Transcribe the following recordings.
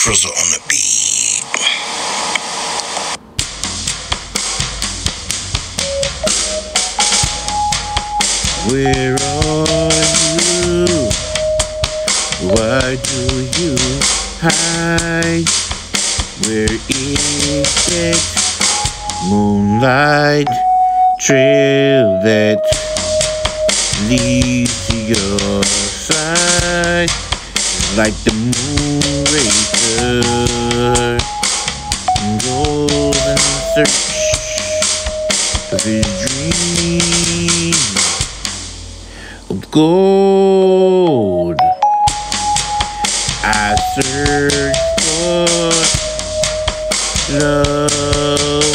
Frizzle on the beat. Where are you? Why do you hide? Where is that moonlight trail that leads to your side? Like the Moonraker goes in search of his dream of gold. I search for love,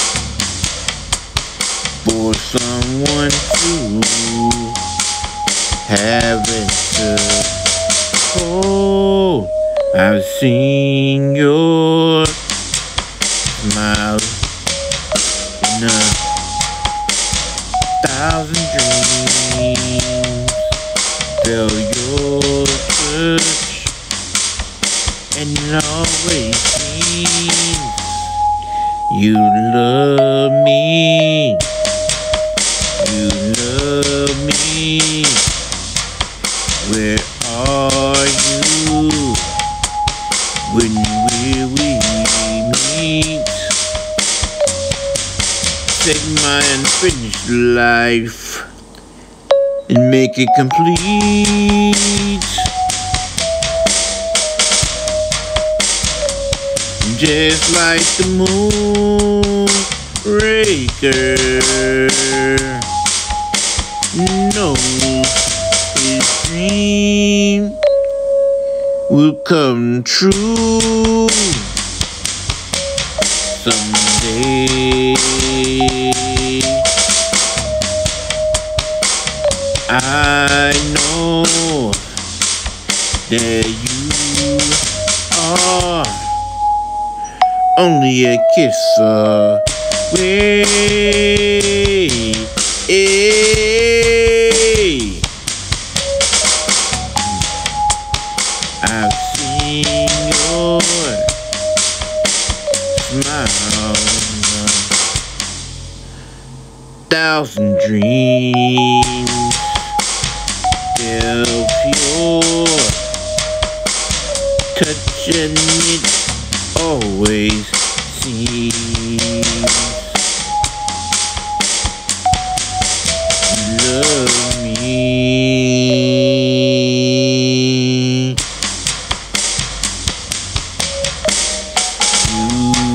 for someone to have it to hold. I've seen your smile in 1,000 dreams. Feel your touch, and it always seems you love me. You love me. Where are you? When will we meet? Take my unfinished life and make it complete. Just like the Moonraker knows his dream will come true someday. I know that you are only a kiss away. I've seen your smile in 1,000 dreams. Feel pure, touching it always seems. Love me. You